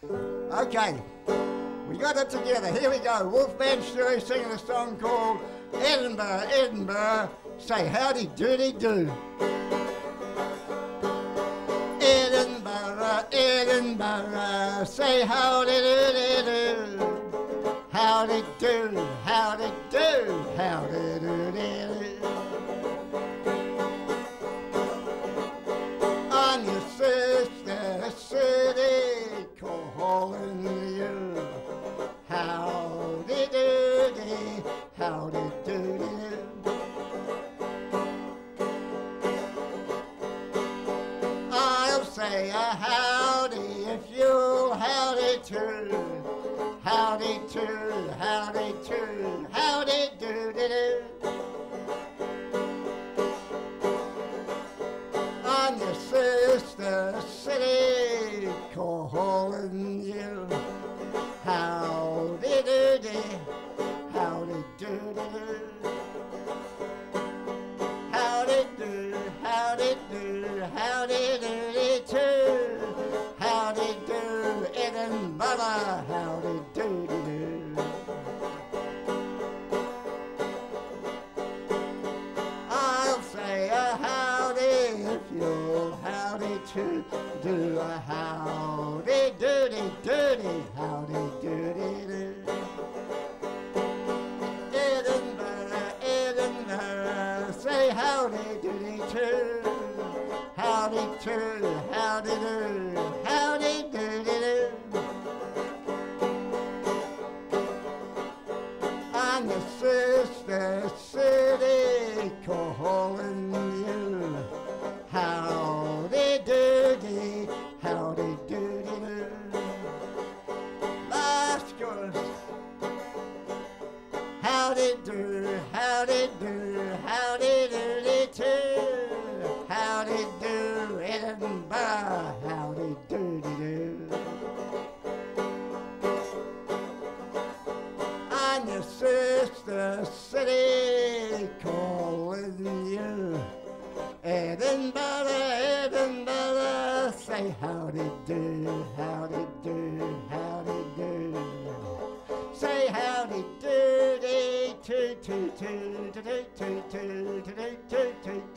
Okay, we got it together. Here we go. Wolfman Stewie singing a song called Edinburgh, Edinburgh. Say howdy doody do. Edinburgh, Edinburgh. Say howdy doody do. Howdy do, howdy do, howdy doody do. On your sister city calling you. Howdy doody, howdy doody do. I'll say a howdy if you'll howdy too. Howdy too, howdy too, howdy doody do. On your sister city calling you. Howdy doody, howdy doody do. Howdy do, howdy do, howdy doody too. Howdy do, Edinburgh, howdy doody do. I'll say a howdy if you'll howdy too. Do a howdy doody doody, howdy doody do. Edinburgh, Edinburgh, say howdy doody too. Howdy too, howdy do, howdy doody do. I'm your sister city calling you. Howdy doody, howdy doody do. Last chorus. Howdy do, howdy do, howdy doody too. Howdy do, Edinburgh, howdy doody do. I'm your sister city calling you. Edinburgh, Edinburgh, say howdy do, howdy do, howdy do. Say howdy doody, toot toot toot toot toot toot toot toot toot.